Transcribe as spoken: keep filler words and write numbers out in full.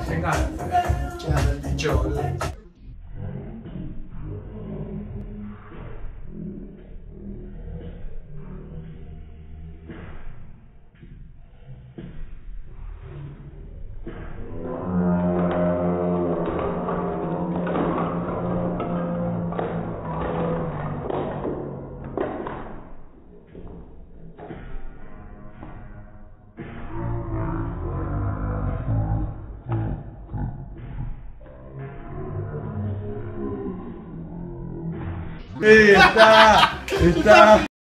tenga fe. Che, el dicho, boludo. Está, está.